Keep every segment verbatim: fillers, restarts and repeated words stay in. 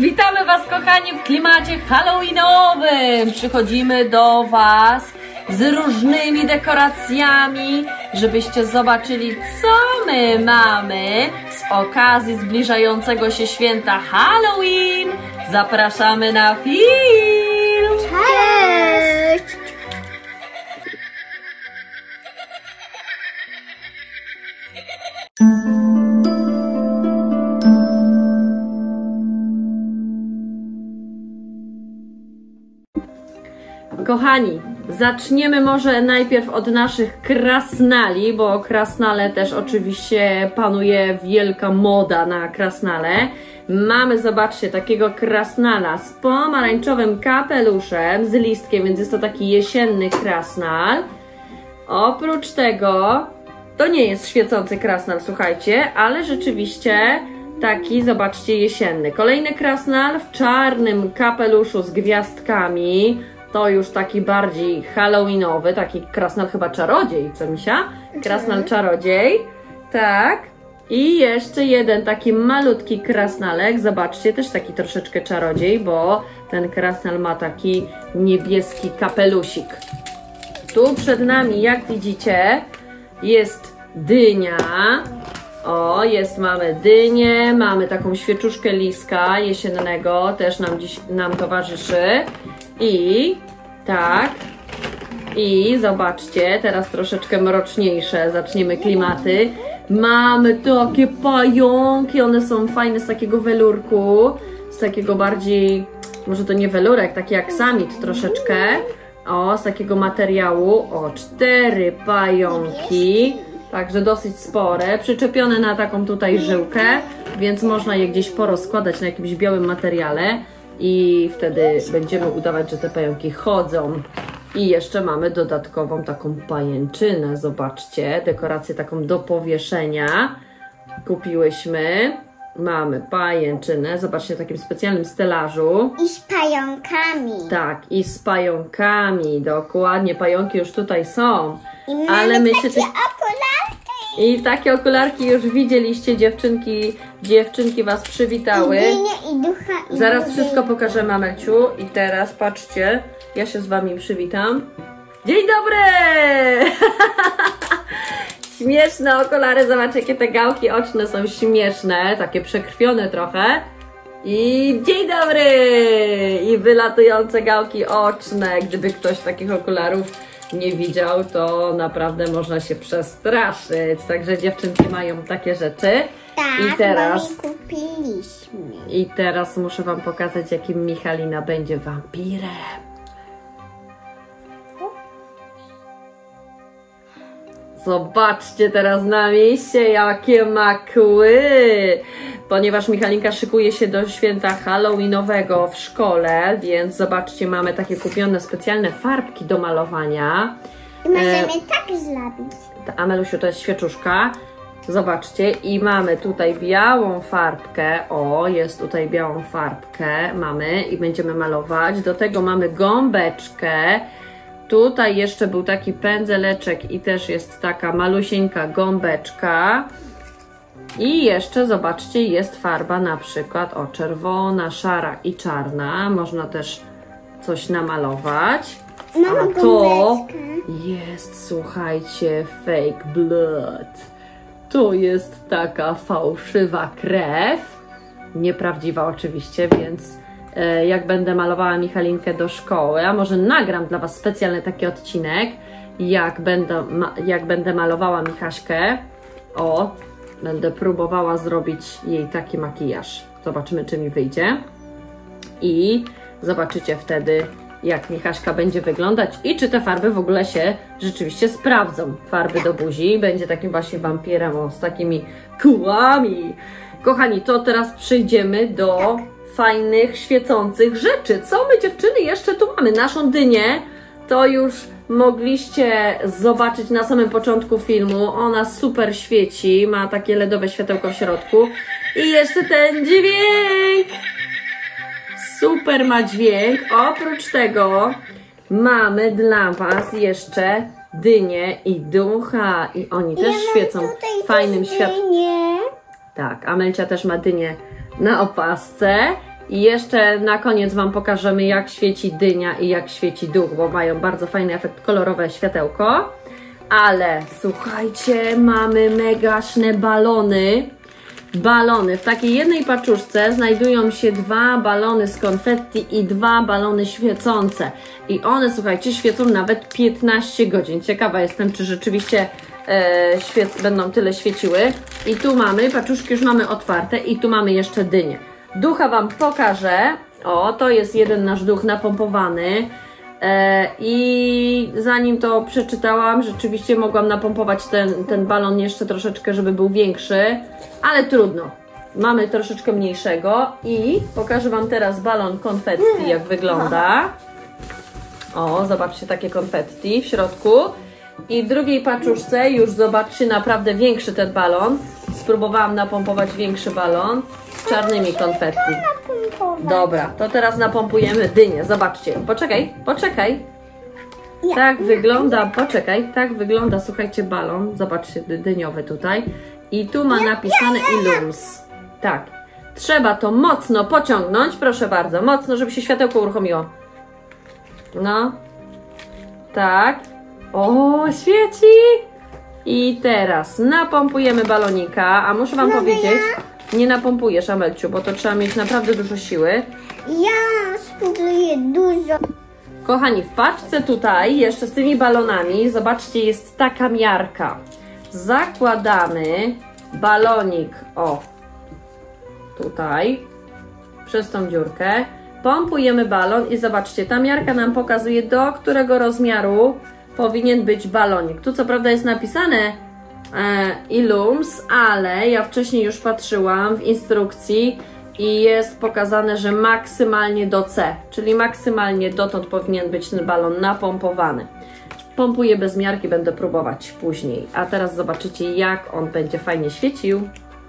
Witamy Was, kochani, w klimacie halloweenowym. Przychodzimy do Was z różnymi dekoracjami, żebyście zobaczyli, co my mamy z okazji zbliżającego się święta Halloween. Zapraszamy na film! Cześć! Kochani, zaczniemy może najpierw od naszych krasnali, bo krasnale też oczywiście panuje wielka moda na krasnale. Mamy, zobaczcie, takiego krasnala z pomarańczowym kapeluszem, z listkiem, więc jest to taki jesienny krasnal. Oprócz tego, to nie jest świecący krasnal, słuchajcie, ale rzeczywiście taki, zobaczcie, jesienny. Kolejny krasnal w czarnym kapeluszu z gwiazdkami. To już taki bardziej halloweenowy, taki krasnal chyba czarodziej, co misia? Krasnal czarodziej, tak. I jeszcze jeden taki malutki krasnalek, zobaczcie, też taki troszeczkę czarodziej, bo ten krasnal ma taki niebieski kapelusik. Tu przed nami, jak widzicie, jest dynia. O, jest, mamy dynię, mamy taką świeczuszkę liska jesiennego, też nam dziś nam towarzyszy. I tak, i zobaczcie, teraz troszeczkę mroczniejsze, zaczniemy klimaty. Mamy takie pająki, one są fajne, z takiego welurku, z takiego bardziej, może to nie welurek, taki jak samit troszeczkę. O, z takiego materiału, o, cztery pająki. Także dosyć spore, przyczepione na taką tutaj żyłkę, więc można je gdzieś porozkładać na jakimś białym materiale i wtedy będziemy udawać, że te pająki chodzą. I jeszcze mamy dodatkową taką pajęczynę, zobaczcie, dekorację taką do powieszenia kupiłyśmy. Mamy pajęczynę, zobaczcie, w takim specjalnym stelażu. I z pająkami. Tak, i z pająkami, dokładnie, pająki już tutaj są. I mamy ale my takie się ty... okularki. I takie okularki już widzieliście, dziewczynki, dziewczynki Was przywitały. I dynię, i ducha, i Zaraz ducha. wszystko pokażemy, Amelciu. I teraz patrzcie, ja się z Wami przywitam. Dzień dobry! Śmieszne okulary, zobaczcie, jakie te gałki oczne są śmieszne, takie przekrwione trochę. I dzień dobry! I wylatujące gałki oczne. Gdyby ktoś takich okularów nie widział, to naprawdę można się przestraszyć. Także dziewczynki mają takie rzeczy. Tak, I teraz, bo my kupiliśmy. I teraz muszę Wam pokazać, jakim Michalina będzie wampirem. Zobaczcie teraz na mieście, jakie ma kły! Ponieważ Michalinka szykuje się do święta halloweenowego w szkole, więc zobaczcie, mamy takie kupione specjalne farbki do malowania. I możemy e, tak zrobić. Amelusiu, to jest świeczuszka. Zobaczcie, i mamy tutaj białą farbkę. O, jest tutaj białą farbkę. Mamy i będziemy malować. Do tego mamy gąbeczkę. Tutaj jeszcze był taki pędzeleczek i też jest taka malusieńka gąbeczka. I jeszcze, zobaczcie, jest farba na przykład, o, czerwona, szara i czarna. Można też coś namalować. Mam A to jest, słuchajcie, fake blood. To jest taka fałszywa krew. Nieprawdziwa oczywiście, więc e, jak będę malowała Michalinkę do szkoły, a może nagram dla Was specjalny taki odcinek, jak będę, ma, jak będę malowała Michaśkę. O, będę próbowała zrobić jej taki makijaż. Zobaczymy, czy mi wyjdzie. I zobaczycie wtedy, jak Michaśka będzie wyglądać i czy te farby w ogóle się rzeczywiście sprawdzą. Farby do buzi. Będzie takim właśnie wampirem, o, z takimi kłami. Kochani, to teraz przejdziemy do fajnych, świecących rzeczy. Co my, dziewczyny, jeszcze tu mamy? Naszą dynię to już mogliście zobaczyć na samym początku filmu. Ona super świeci, ma takie ledowe światełko w środku. I jeszcze ten dźwięk! Super ma dźwięk. Oprócz tego mamy dla Was jeszcze dynię i ducha. I oni też ja świecą fajnym światłem. Tak, Amelcia też ma dynię na opasce. I jeszcze na koniec Wam pokażemy, jak świeci dynia i jak świeci duch, bo mają bardzo fajny efekt, kolorowe światełko. Ale słuchajcie, mamy megaczne balony. Balony. W takiej jednej paczuszce znajdują się dwa balony z konfetti i dwa balony świecące. I one, słuchajcie, świecą nawet piętnaście godzin. Ciekawa jestem, czy rzeczywiście e, świec będą tyle świeciły. I tu mamy, paczuszki już mamy otwarte i tu mamy jeszcze dynię. Ducha Wam pokażę. O, to jest jeden nasz duch napompowany. E, I zanim to przeczytałam, rzeczywiście mogłam napompować ten, ten balon jeszcze troszeczkę, żeby był większy. Ale trudno. Mamy troszeczkę mniejszego i pokażę Wam teraz balon konfetti, jak wygląda. O, zobaczcie, takie konfetti w środku. I w drugiej paczuszce już zobaczcie, naprawdę większy ten balon. Spróbowałam napompować większy balon z czarnymi konfetti. Dobra, to teraz napompujemy dynię. Zobaczcie. Poczekaj, poczekaj. Tak wygląda, poczekaj, tak wygląda, słuchajcie, balon. Zobaczcie, dyniowy tutaj. I tu ma napisane Illums. Tak. Trzeba to mocno pociągnąć, proszę bardzo, mocno, żeby się światełko uruchomiło. No. Tak. O, świeci! I teraz napompujemy balonika, a muszę Wam powiedzieć, nie napompujesz, Amelciu, bo to trzeba mieć naprawdę dużo siły. Ja spróbuję dużo. Kochani, w paczce tutaj jeszcze z tymi balonami, zobaczcie, jest taka miarka. Zakładamy balonik, o, tutaj, przez tą dziurkę, pompujemy balon i zobaczcie, ta miarka nam pokazuje, do którego rozmiaru powinien być balonik. Tu co prawda jest napisane e, Illums, ale ja wcześniej już patrzyłam w instrukcji i jest pokazane, że maksymalnie do C, czyli maksymalnie dotąd powinien być ten balon napompowany. Pompuję bez miarki, będę próbować później. A teraz zobaczycie, jak on będzie fajnie świecił.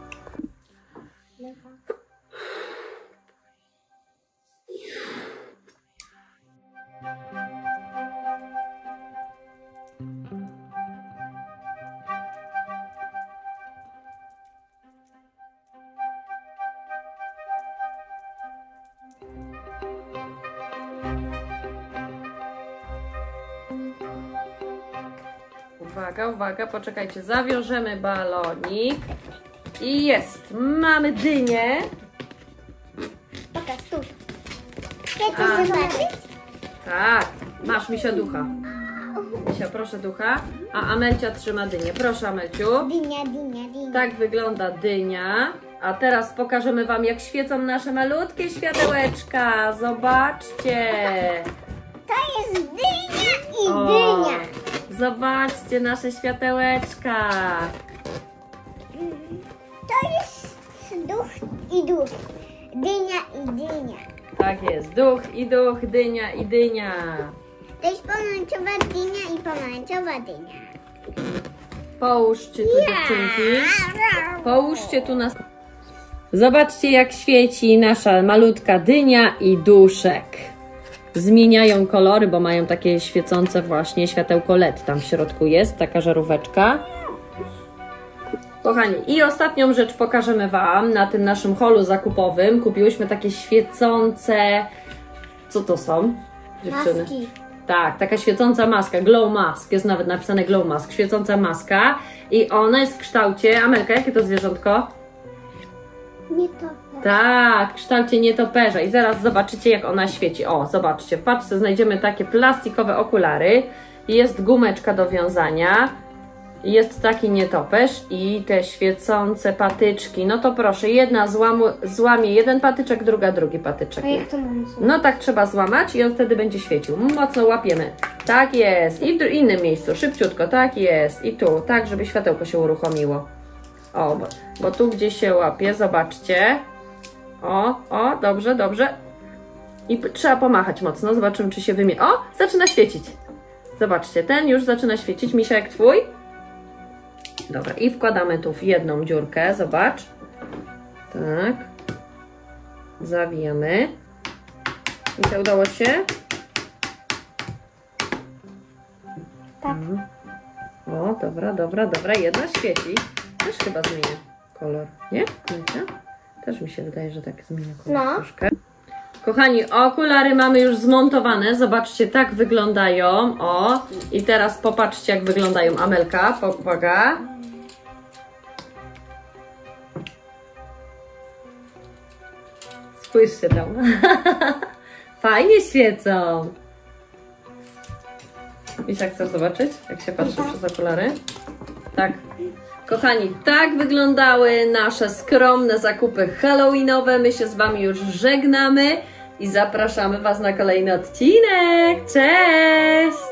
Uwaga, uwaga, poczekajcie, zawiążemy balonik i jest, mamy dynię. Pokaż tu. Chcecie zobaczyć? Tak, masz Misia ducha. Misia, proszę ducha, a Amelcia trzyma dynię. Proszę, Amelciu. Dynia, dynia, dynia. Tak wygląda dynia. A teraz pokażemy Wam, jak świecą nasze malutkie światełeczka. Zobaczcie. To jest dynia i O, dynia. zobaczcie nasze światełeczka. To jest duch i duch. Dynia i dynia. Tak jest, duch i duch, dynia i dynia. To jest pomarańczowa dynia i pomarańczowa dynia. Połóżcie tu, dziewczynki. Połóżcie tu nas. Zobaczcie, jak świeci nasza malutka dynia i duszek. Zmieniają kolory, bo mają takie świecące właśnie światełko L E D. Tam w środku jest taka żaróweczka. Kochani, i ostatnią rzecz pokażemy Wam na tym naszym holu zakupowym. Kupiłyśmy takie świecące... Co to są, dziewczyny? Maski. Tak, taka świecąca maska, glow mask, jest nawet napisane glow mask, świecąca maska i ona jest w kształcie, Amelka, jakie to zwierzątko? Nie to. Tak, w kształcie nietoperza i zaraz zobaczycie, jak ona świeci. O, zobaczcie, w paczce znajdziemy takie plastikowe okulary, jest gumeczka do wiązania, jest taki nietoperz i te świecące patyczki. No to proszę, jedna złamu, złamie jeden patyczek, druga drugi patyczek. A jak to mam zrobić? No tak trzeba złamać i on wtedy będzie świecił. Mocno łapiemy. Tak jest. I w innym miejscu, szybciutko, tak jest. I tu, tak, żeby światełko się uruchomiło. O, bo, bo tu gdzieś się łapie, zobaczcie. O, o, dobrze, dobrze. I trzeba pomachać mocno, zobaczymy, czy się wymie... O, zaczyna świecić. Zobaczcie, ten już zaczyna świecić. Misia, jak twój? Dobra, i wkładamy tu w jedną dziurkę, zobacz. Tak. Zawijamy. Misia, udało się? Tak. Mhm. O, dobra, dobra, dobra. Jedna świeci. Też chyba zmienia kolor, nie? Misia? Też mi się wydaje, że tak zmienia kolor No. troszkę. Kochani, okulary mamy już zmontowane. Zobaczcie, tak wyglądają. O, i teraz popatrzcie, jak wyglądają. Amelka, uwaga. Spójrzcie tam. Fajnie świecą. Misia, chcesz zobaczyć, jak się patrzy przez okulary? Tak. Kochani, tak wyglądały nasze skromne zakupy halloweenowe. My się z Wami już żegnamy i zapraszamy Was na kolejny odcinek. Cześć!